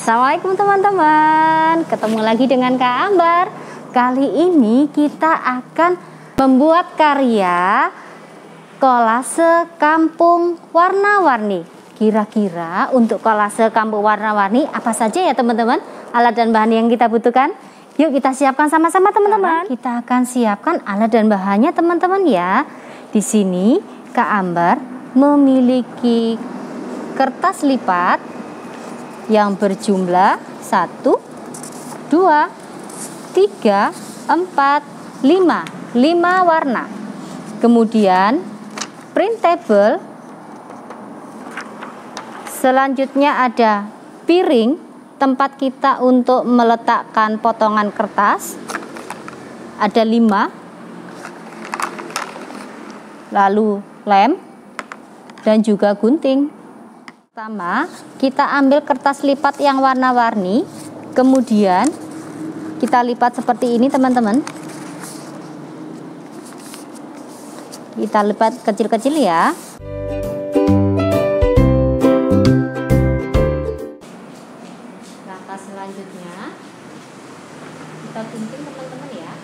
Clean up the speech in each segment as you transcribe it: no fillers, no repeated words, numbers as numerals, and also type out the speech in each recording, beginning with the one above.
Assalamualaikum teman-teman, ketemu lagi dengan Kak Ambar. Kali ini kita akan membuat karya kolase kampung warna-warni. Kira-kira untuk kolase kampung warna-warni apa saja ya teman-teman alat dan bahan yang kita butuhkan? Yuk kita siapkan sama-sama teman-teman. Kita akan siapkan alat dan bahannya teman-teman ya. Di sini Kak Ambar memiliki kertas lipat yang berjumlah 1, 2, 3, 4, 5 warna. Kemudian printable. Selanjutnya ada piring, tempat kita untuk meletakkan potongan kertas. Ada 5. Lalu lem dan juga gunting. Pertama, kita ambil kertas lipat yang warna-warni, kemudian kita lipat seperti ini teman-teman. Kita lipat kecil-kecil ya. Langkah selanjutnya, kita gunting teman-teman ya.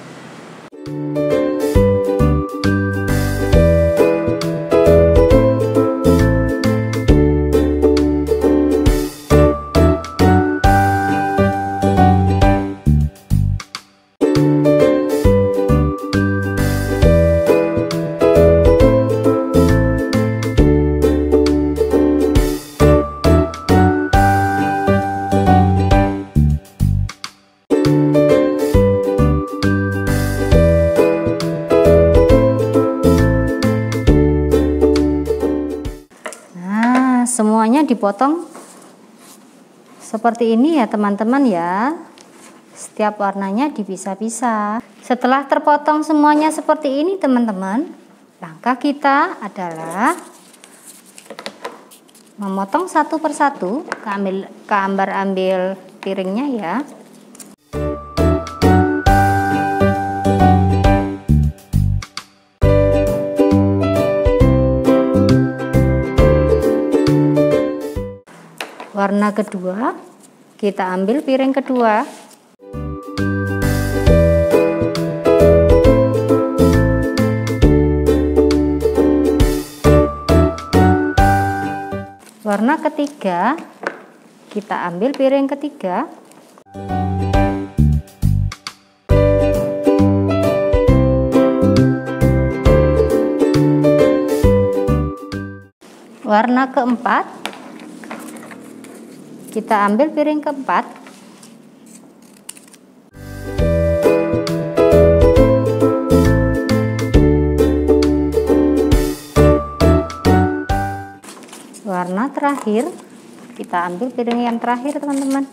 Semuanya dipotong seperti ini ya teman-teman ya. Setiap warnanya dipisah-pisah. Setelah terpotong semuanya seperti ini teman-teman, langkah kita adalah memotong satu persatu. Kak Ambar ambil piringnya ya. Warna kedua, kita ambil piring kedua. Warna ketiga, kita ambil piring ketiga. Warna keempat, kita ambil piring keempat. Warna terakhir, kita ambil piring yang terakhir teman-teman.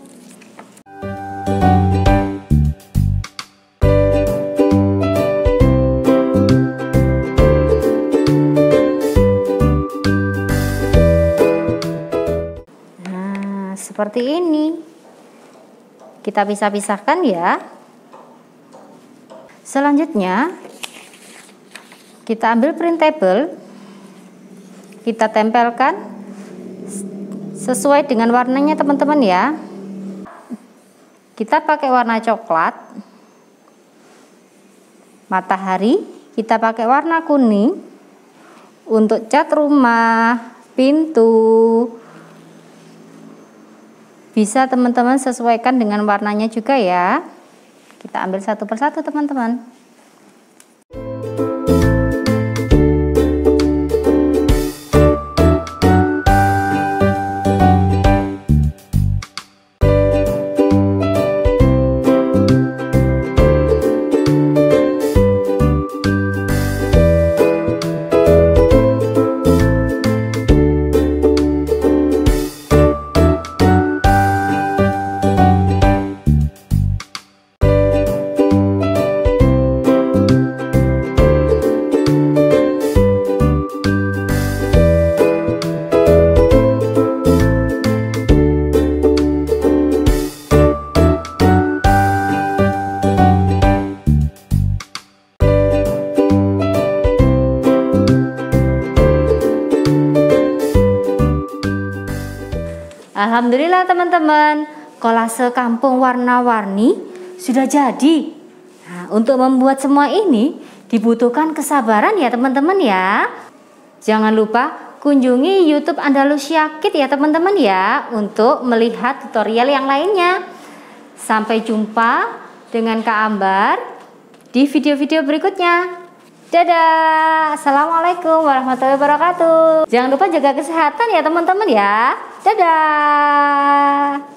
Seperti ini. Kita pisah-pisahkan ya. Selanjutnya kita ambil printable. Kita tempelkan sesuai dengan warnanya teman-teman ya. Kita pakai warna coklat. Matahari kita pakai warna kuning. Untuk cat rumah, pintu, bisa teman-teman sesuaikan dengan warnanya juga ya. Kita ambil satu persatu teman-teman. Alhamdulillah teman-teman, kolase kampung warna-warni sudah jadi. Nah, untuk membuat semua ini dibutuhkan kesabaran ya teman-teman ya. Jangan lupa kunjungi YouTube Andalusia Kids ya teman-teman ya, untuk melihat tutorial yang lainnya. Sampai jumpa dengan Kak Ambar di video-video berikutnya. Dadah. Assalamualaikum warahmatullahi wabarakatuh. Jangan lupa jaga kesehatan ya teman-teman ya. Dadah.